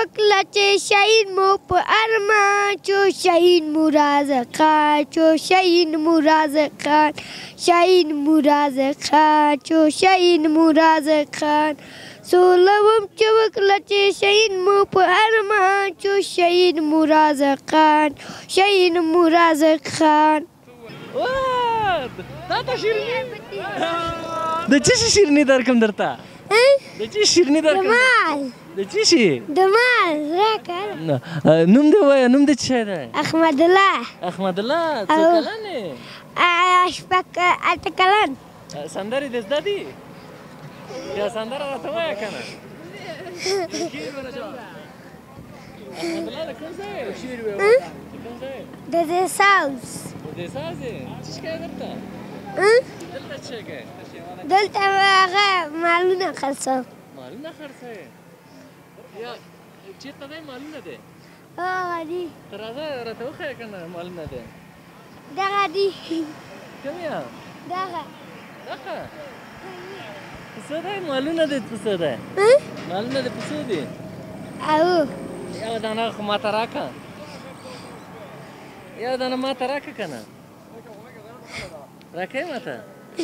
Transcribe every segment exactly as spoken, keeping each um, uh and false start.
وکړه چې شهید مو په ارمان شو شهید مو رازق خان شو شهید مو رازق خان شهید مو رازق خان شو شهید مو رازق خان سوله وم چې وکړه چې شهید مو په ارمان شو شهید مو رازق خان شهید مو رازق خان دا ته شیریني د څه شي شیریني درکم درته د څه شیریني درکم مال د څه شي د مال راکړه نوم دې ووایه نوم دې څه شی دی احمد الله احمد الله څو کلن یې شپږ اته کلن سندرې دې زده دي یا سندره راته ووایه که نه احمد الله د کوم ځای یې د کوم ځای د دې ساوس د دې ساز یې څه شی کوې دلته دلته څه شی کوې دلته هغه مالونه خرڅوم مالونه خرڅوې یا چېرته دی مالونه دی هغه دي ته راځه راته وښیه که نه مالونه دی دغه دي کوم یا دغه دغه پسه دی مالونه دی پسه دی مالونه د پسو دي او یوه دانه خو ماته راکړه یوه دانه ماته راکړه که نه راکوې ماته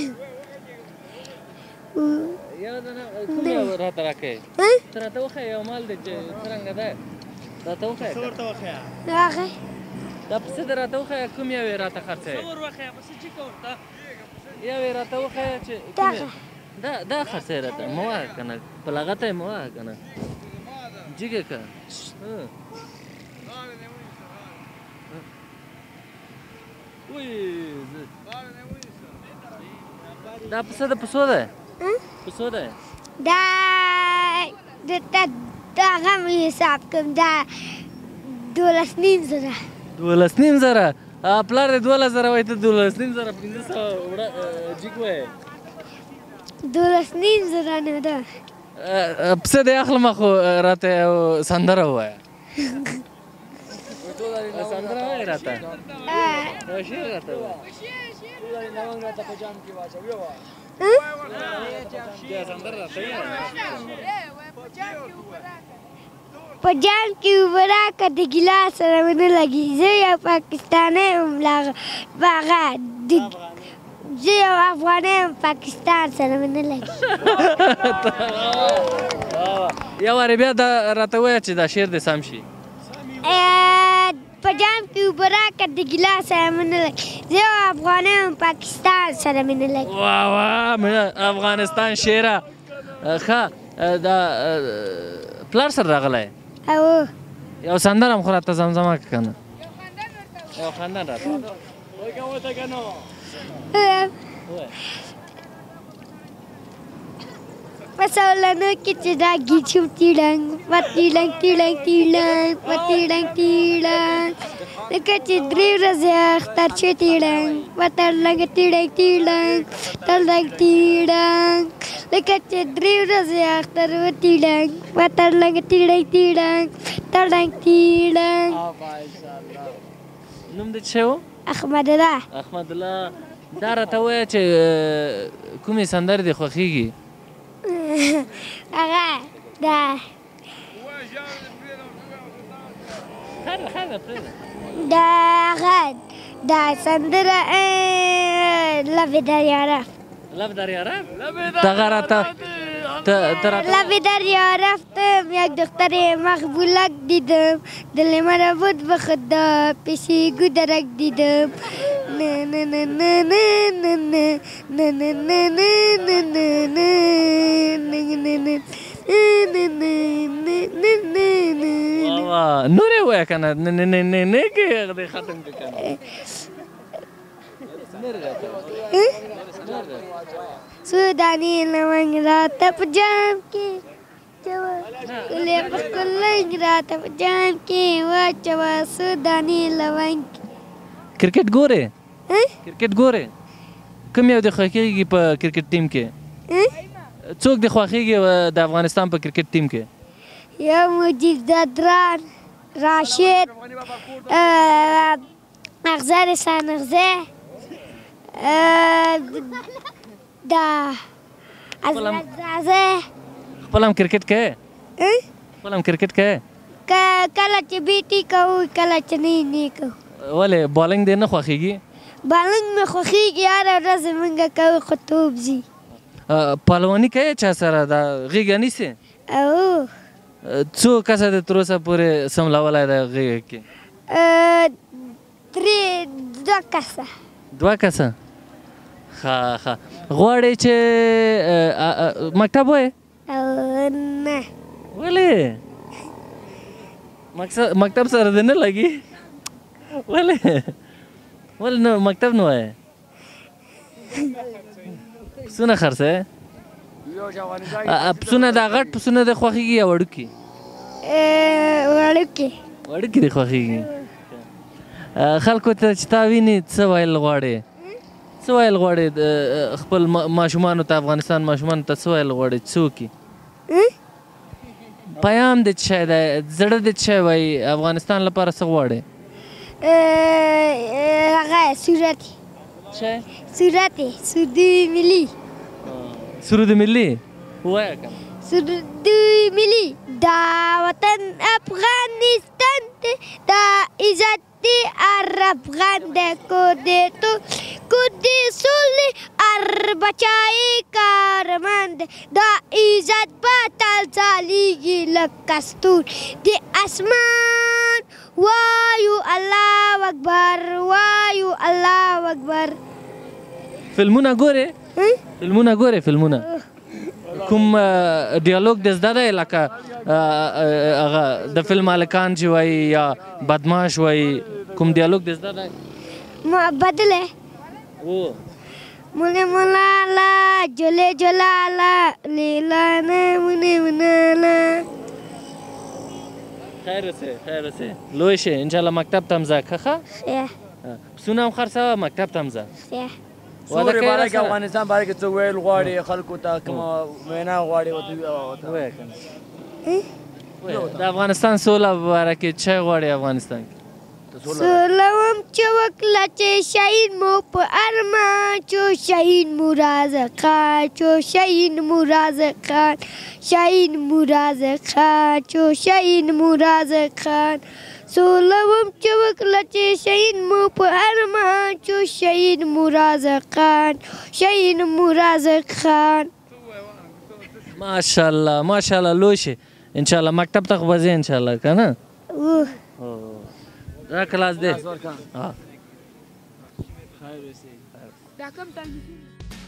یوه دانه کوم یو راته راکوې ته راته وښیه یو مال دی چې څرنګه دی راته وښیه هغه دا پسه دې راته وښیه کوم یو یې راته خرڅوې یو یې راته وښیه چې دا دا خرڅوې راته مه وهه که نه په لغته یې مه وهه که نه جګې که دا پسه د پسو دی پسو دی دا دته دغه مې حساب کوم دا دولس نیم زره دولس نیم زره پلار دې دولس زره وایي ته دولس نیم زره پنځه سوه جګ وایې دولس نیم زره نه ده پسه دې اخلمه خو راته یو سندره ووایه سندره وایې راته یو شعر راته ووایه په جام کې اوبه راکړه د ګیلاس سره مې نه لګي زه یو پاکستانی یم هغه زه یو افغانی یم پاکستان سره مې نه لګي یو وارې بیا دا راته ووایه چې دا شعر دې سم شي په جام کې اوبه راکړه د ګیلاس سره مې نه لګي زه یو افغانی یم پاکستان سره مې نه لګي واه واه افغانستان شعره ښه دا پلار سره راغلی او یو سندره هم خو راته زمزمه که که نه یو خندان راته په سولنو کې چې دا ګیچو تیړنګ په تیړنګ تیړنګ تیړنګ په تیړنګ تیړنګ لکه چې درې ورځې اختر شو تیړنګ په تړلنګ تیړنګ تیړنګ تړلنګ تیړنګ لکه چې درې ورځې اختر و تیړنګ په تړلنګ تیړنګ تیړنګ تړلنګ تیړنګ نوم دې څه و احمد الله احمد الله دا راته ووایه چې کومې سندرې دې خوښېږي هغه دا دا هغه دا سندره لب دریا رفت لب دریا رفت دغه راته لب دریا رفتم یک دختر مقبولک دیدم دل مرا بود به خدا پیشی گودرک دیدم نه نه نه نه نه نه نه نه نه نه نه نور یې ووایه که نه نه نه نه نه کې دې ختم کړه که نه سوداني لونګ راته په جام کې ګلې په کلنګ راته په جام کې واچوه سوداني لونګ کرکټ ګورې کرکټ ګورې کوم یو دې خوښېږي په کرکټ ټیم کې څوک دې خوښېږي د افغانستان په کرکټ ټیم کې یو مجید زدران راشد اغزر سانغزه دا حضرت زازه خپل هم کرکټ کوې خپل هم کرکټ کوې کله چې بیټي کوو کله چې نه نه کوو. ولې بالنګ دې نه خوښېږي؟ بالنګ مې خوښېږي، هره ورځ موږ کوو خو توپ ځي. پهلواني کوې چا سره دا غېږه نیسې؟ او څو کسه دې تر اوسه پورې سملولی دی غېږه کې؟ درې دوه کسه. دوه کسه؟ ښه ښه. غواړې چې مکتب وایې؟ نه. ولې؟ مکتب سره دې نه لګي؟ ولې؟ ولې نه مکتب نه وایې؟ پسونه خرڅوې؟ پسونه دا غټ پسونه دې خوښېږي یا وړوکي؟ وړوکي. وړوکي دې خوښېږي. خلکو ته چې تا ویني څه ویل غواړې؟ څه ویل غواړې خپل ماشومانو ته، افغانستان ماشومانو ته څه ویل غواړې چې څه وکړي؟ پیام دې څه شی دی؟ زړه دې څه شی وایي؟ افغانستان لپاره څه غواړې؟ هغه صورت څه؟ صورت سرود ملي. سرود ملي؟ ووایه که نه. سرود ملي دا وطن افغانستان دی، دا عزت دی هر افغان دی، کو دی تو کو دی سولی هر بچای کارمند دی، دا عزت په تل ځلیږي لکه ستور د اسمان. وایو الله اکبر، وایو الله اکبر. فلمونه ګورې؟ فلمونه ګورې فلمونه؟ کوم ډیالوګ دې زده دی لکه هغه د فلم هلکان چې وایي یا بدماش وایي، کوم ډیالوګ دې زده دی؟ بدله مونه مولالا جله جلالا لیلانا مونه منالا. خیر اوسې خیر اوسې لوی شې انشاءالله مکتب ته هم ځه ښه ښه. پسونه هم خرڅوه مکتب ته هم ځه. سورې باره کې افغانستان باره کې څه ویل غواړې خلکو ته، کومه وینا غواړې ورته ووایه که نه. د افغانستان سوله باره کې څه غواړې افغانستان کې؟ سوله وم چې وکړه چې شهید مو په ارمان چو، شهید مو رازق خان چو، شهید مو رازق خان، شهید مو رازق خان چو، شهید مو رازق خان. سوله وم چې وکړه چې شهید مو په ارمان چو، شهید مو رازق خان، شهید مو رازق خان. ماشاءالله ماشاءالله لوی شې انشاءالله مکتب ته خو به ځې انشاءالله که نه؟ دا کلاس دی.